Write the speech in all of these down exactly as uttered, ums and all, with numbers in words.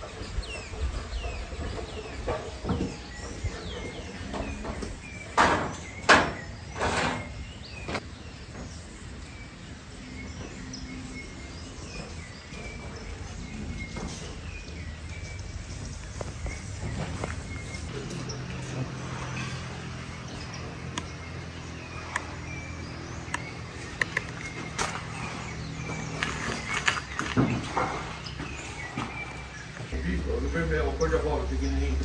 Do vermelho, cor de abóbora, pequenininho.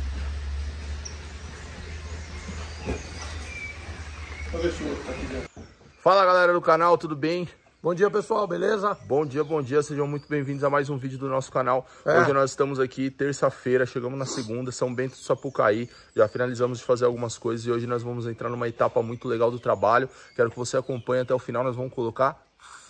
Deixa eu ver se o outro tá aqui dentro. Fala galera do canal, tudo bem? Bom dia pessoal, beleza? Bom dia, bom dia, sejam muito bem-vindos a mais um vídeo do nosso canal. É. Hoje nós estamos aqui, terça-feira, chegamos na segunda, São Bento do Sapucaí. Já finalizamos de fazer algumas coisas e hoje nós vamos entrar numa etapa muito legal do trabalho. Quero que você acompanhe até o final, nós vamos colocar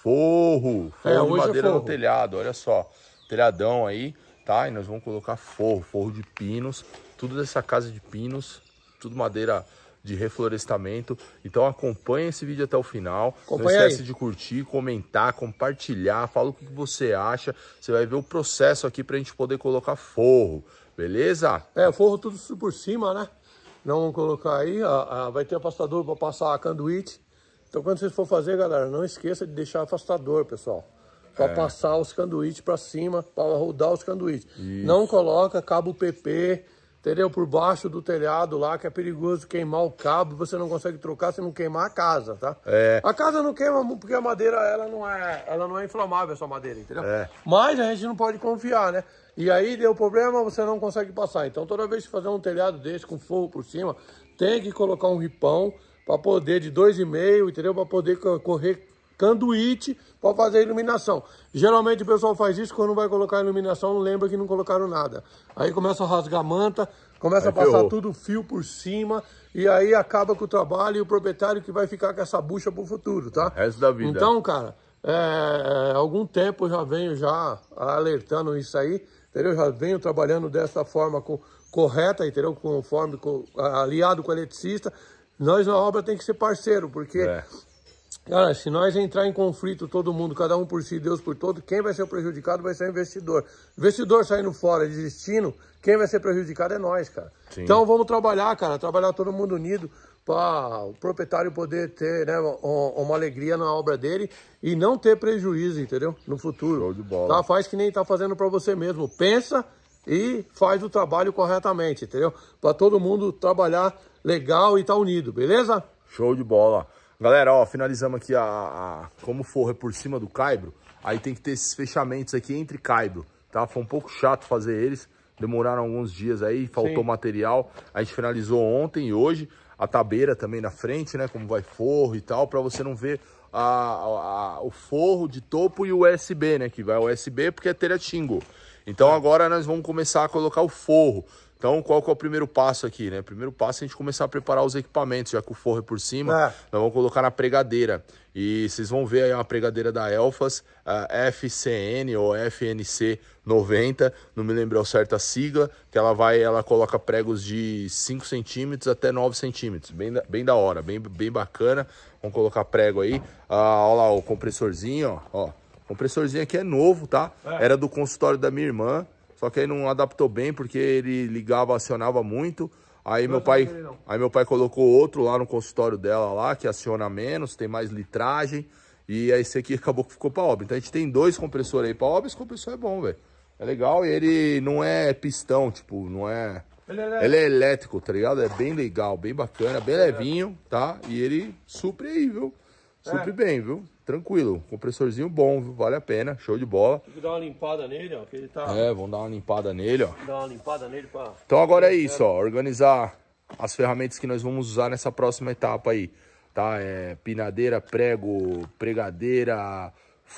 forro. Forro É, de hoje é madeira forro. no telhado, olha só. Telhadão aí, tá? E nós vamos colocar forro, forro de pinos, tudo dessa casa de pinos, tudo madeira de reflorestamento. Então acompanhe esse vídeo até o final. Acompanha Não esquece aí. de curtir, comentar, compartilhar, fala o que você acha. Você vai ver o processo aqui pra gente poder colocar forro, beleza? É, o forro tudo por cima, né? Não vamos colocar aí, a, a, vai ter afastador para passar a canduíte. Então quando vocês for fazer, galera, não esqueça de deixar afastador, pessoal. Para É. passar os canduítes para cima, para rodar os canduítes. Não coloca cabo P P, entendeu? Por baixo do telhado lá, que é perigoso queimar o cabo, você não consegue trocar se não queimar a casa, tá? É. A casa não queima porque a madeira, ela não é, ela não é inflamável, essa madeira, entendeu? É. Mas a gente não pode confiar, né? E aí deu problema, você não consegue passar. Então toda vez que fazer um telhado desse com forro por cima, tem que colocar um ripão para poder de dois e meio, entendeu? Para poder correr canduíte para fazer iluminação. Geralmente o pessoal faz isso quando vai colocar iluminação, não lembra que não colocaram nada. Aí começa a rasgar a manta, começa Aí a passar ferrou. tudo fio por cima e aí acaba com o trabalho e o proprietário que vai ficar com essa bucha pro futuro, tá? Resto da vida. Então, cara, é, há algum tempo eu já venho já alertando isso aí, entendeu? Já venho trabalhando dessa forma co correta, entendeu? Conforme, co aliado com o eletricista. Nós na obra tem que ser parceiro, porque... É. Cara, se nós entrar em conflito, todo mundo, cada um por si, Deus por todo, quem vai ser o prejudicado vai ser o investidor. Investidor saindo fora, desistindo, quem vai ser prejudicado é nós, cara. Sim. Então vamos trabalhar, cara, trabalhar todo mundo unido para o proprietário poder ter, né, uma alegria na obra dele e não ter prejuízo, entendeu? No futuro. Show de bola. Tá? Faz que nem tá fazendo para você mesmo. Pensa e faz o trabalho corretamente, entendeu? Para todo mundo trabalhar legal e tá unido, beleza? Show de bola. Galera, ó, finalizamos aqui a, a... Como o forro é por cima do caibro, aí tem que ter esses fechamentos aqui entre caibro, tá? Foi um pouco chato fazer eles, demoraram alguns dias aí, faltou Sim. material. A gente finalizou ontem e hoje, a tabeira também na frente, né? Como vai forro e tal, pra você não ver a, a, a, o forro de topo e o U S B, né? Que vai o U S B porque é telha shingle. Então agora nós vamos começar a colocar o forro. Então, qual que é o primeiro passo aqui, né? Primeiro passo é a gente começar a preparar os equipamentos, já que o forro é por cima, É. nós vamos colocar na pregadeira. E vocês vão ver aí uma pregadeira da Elfas, a F C N ou F N C noventa, não me lembro ao certo a sigla, que ela vai, ela coloca pregos de cinco centímetros até nove centímetros, bem da, bem da hora, bem, bem bacana. Vamos colocar prego aí. Ah, olha lá o compressorzinho, ó. ó. O compressorzinho aqui é novo, tá? É. Era do consultório da minha irmã. Só que aí não adaptou bem porque ele ligava, acionava muito. Aí meu pai, aí meu pai colocou outro lá no consultório dela lá, que aciona menos, tem mais litragem. E aí esse aqui acabou que ficou pra obra. Então a gente tem dois compressores aí pra obra, esse compressor é bom, velho. É legal e ele não é pistão, tipo, não é... Ele é Ele é elétrico, tá ligado? É bem legal, bem bacana, bem levinho, tá? E ele supre aí, viu? Supre É. bem, viu? Tranquilo. Compressorzinho bom, viu? Vale a pena, show de bola. Tem que dar uma limpada nele, ó, que ele tá... É, vamos dar uma limpada nele, ó. Dar uma limpada nele pra... Então agora é isso, ó, organizar as ferramentas que nós vamos usar nessa próxima etapa aí, tá? É pinadeira, prego, pregadeira,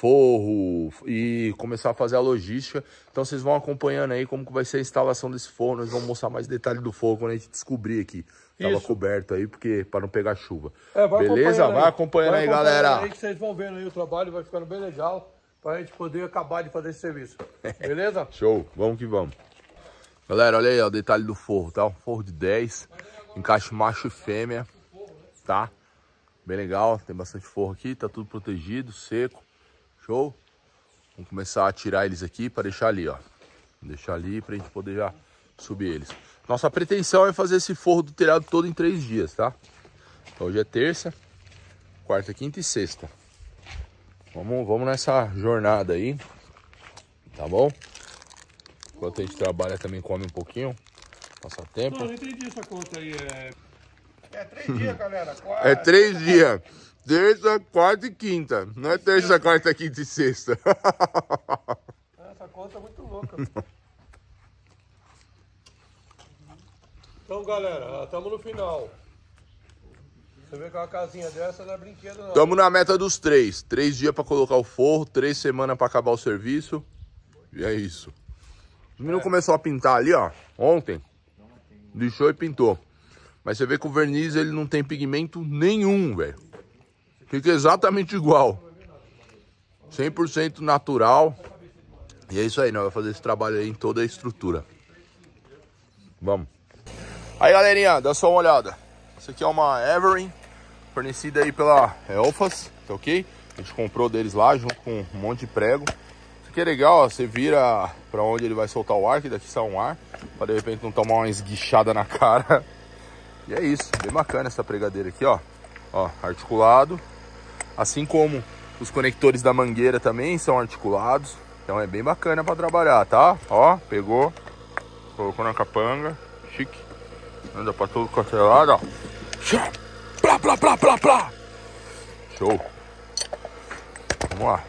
forro e começar a fazer a logística. Então vocês vão acompanhando aí como que vai ser a instalação desse forro. Nós vamos mostrar mais detalhes do forro quando a gente descobrir aqui. Tava Isso. coberto aí, porque para não pegar chuva. É, vai beleza? acompanhando Vai acompanhando Vai aí, acompanhando galera. Aí que vocês vão vendo aí o trabalho, vai ficando bem legal pra gente poder acabar de fazer esse serviço. Beleza? Show, vamos que vamos. Galera, olha aí, ó, o detalhe do forro, tá? Um forro de dez, encaixe macho e fêmea, tá? Bem legal, tem bastante forro aqui, tá tudo protegido, seco. Show? Vamos começar a tirar eles aqui para deixar ali, ó. Deixar ali pra gente poder já subir eles. Nossa pretensão é fazer esse forro do telhado todo em três dias, tá? Então, hoje é terça, quarta, quinta e sexta. Vamos, vamos nessa jornada aí, tá bom? Enquanto a gente trabalha também come um pouquinho, passa tempo. Não, não entendi essa conta aí. É, é três dias, galera. Quarta, É três dias. Terça, quarta e quinta. Não é terça, quarta, quinta e sexta. Essa conta é muito louca. Então, galera, estamos no final. Você vê que uma casinha dessa não é brinquedo, não. Estamos na meta dos três. Três dias para colocar o forro, três semanas para acabar o serviço. E é isso. O menino é. começou a pintar ali, ó, ontem. Lixou e pintou. Mas você vê que o verniz, ele não tem pigmento nenhum, velho. Fica exatamente igual. cem por cento natural. E é isso aí, nós vamos fazer esse trabalho aí em toda a estrutura. Vamos. Aí, galerinha, dá só uma olhada. Isso aqui é uma Everin, fornecida aí pela Elfas, tá ok? A gente comprou deles lá, junto com um monte de prego. Isso aqui é legal, ó, você vira pra onde ele vai soltar o ar, que daqui sai um ar, pra de repente não tomar uma esguichada na cara. E é isso, bem bacana essa pregadeira aqui, ó. Ó, articulado. Assim como os conectores da mangueira também são articulados. Então é bem bacana pra trabalhar, tá? Ó, pegou, colocou na capanga, chique. Anda pra todo quanto é lado, ó. Plá, plá, plá, plá, plá. Show. Vamos lá.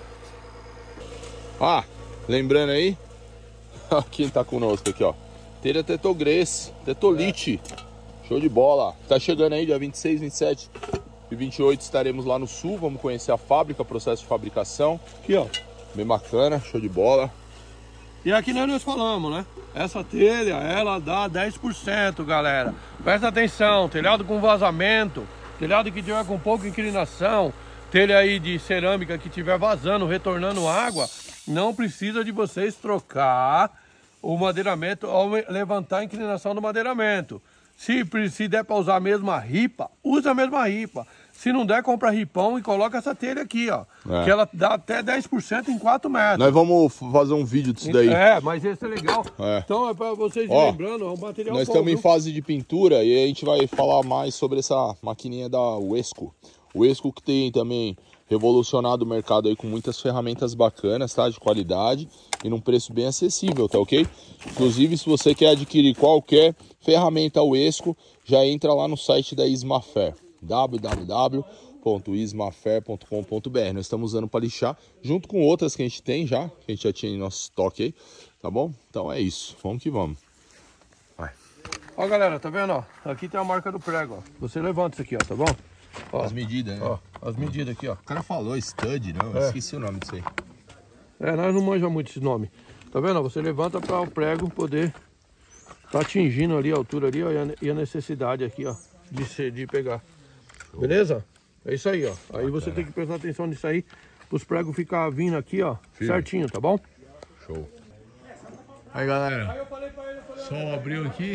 Ah, lembrando aí, quem tá conosco aqui, ó. Telha Tetogres, Tetolite. Show de bola. Tá chegando aí dia vinte e seis, vinte e sete e vinte e oito estaremos lá no sul. Vamos conhecer a fábrica, processo de fabricação. Aqui, ó. Bem bacana, show de bola. E aqui nós falamos, né? Essa telha, ela dá dez por cento, galera. Presta atenção, telhado com vazamento, telhado que tiver com pouca inclinação, telha aí de cerâmica que tiver vazando, retornando água, não precisa de vocês trocar o madeiramento ou levantar a inclinação do madeiramento. Se, se der para usar a mesma ripa, usa a mesma ripa. Se não der, compra ripão e coloca essa telha aqui, ó. É. Que ela dá até dez por cento em quatro metros. Nós vamos fazer um vídeo disso daí. É, mas esse é legal. É. Então é para vocês ó, lembrando, é um material nós bom, estamos viu? em fase de pintura e a gente vai falar mais sobre essa maquininha da Wesco. O Wesco que tem também revolucionado o mercado aí com muitas ferramentas bacanas, tá? De qualidade e num preço bem acessível, tá ok? Inclusive, se você quer adquirir qualquer ferramenta Wesco, já entra lá no site da Ismafer. w w w ponto ismafer ponto com ponto b r. Nós estamos usando para lixar, junto com outras que a gente tem já, que a gente já tinha em nosso estoque aí, tá bom? Então é isso, vamos que vamos. Vai. Ó, galera, tá vendo, ó? Aqui tem a marca do prego, ó. Você levanta isso aqui, ó, tá bom? Ó, as medidas, né? Ó, as medidas aqui, ó. O cara falou stud, não? Eu é. esqueci o nome disso aí. É, nós não manjamos muito esse nome. Tá vendo? Você levanta para o prego poder tá atingindo ali a altura ali, ó, e a necessidade aqui, ó, de, ser, de pegar. Beleza? É isso aí, ó. Aí você tem que prestar atenção nisso aí, para os pregos ficar vindo aqui, ó, Firme. certinho, tá bom? Show. Aí, galera, só abriu aqui.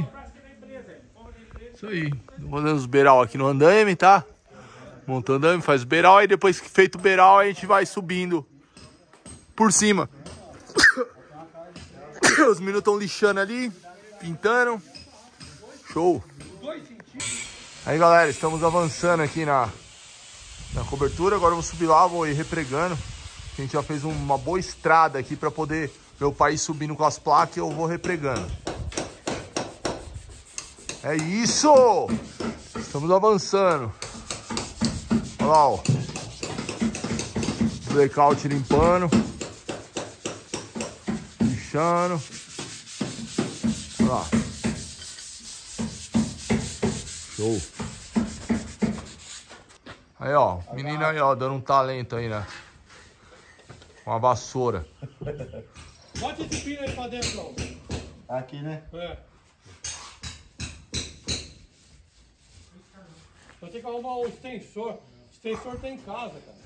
Isso aí. Montando os beiral aqui no andaime, tá? Montando andaime, faz o beiral, aí depois que feito o beiral, a gente vai subindo por cima. Os meninos estão lixando ali, pintando. Show. Aí, galera, estamos avançando aqui na, na cobertura. Agora eu vou subir lá, vou ir repregando. A gente já fez uma boa estrada aqui para poder meu pai ir subindo com as placas e eu vou repregando. É isso! Estamos avançando. Olha lá, ó. Blackout limpando. Lixando. Olha lá. Show. Aí, ó, menino aí, ó, dando um talento aí, né? Com a vassoura. Bota esse pino aí pra dentro, ó. Aqui, né? É. Eu tenho que arrumar um extensor. O extensor tem em casa, cara.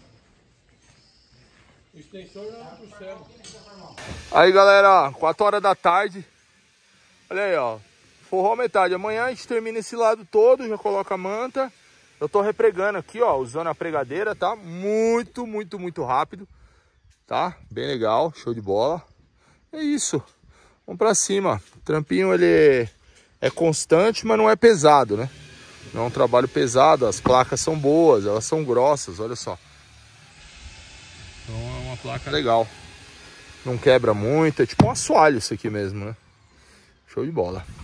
O extensor não é pro céu. Aí, galera, quatro horas da tarde. Olha aí, ó. Forrou a metade. Amanhã a gente termina esse lado todo, já coloca a manta. Eu tô repregando aqui, ó, usando a pregadeira, tá? Muito, muito, muito rápido. Tá? Bem legal, show de bola. É isso. Vamos pra cima. O trampinho, ele é constante, mas não é pesado, né? Não é um trabalho pesado, as placas são boas, elas são grossas, olha só. Então é uma placa legal. Não quebra muito, é tipo um assoalho isso aqui mesmo, né? Show de bola.